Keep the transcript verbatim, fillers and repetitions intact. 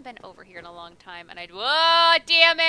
been over here in a long time, and I'd... Whoa, damn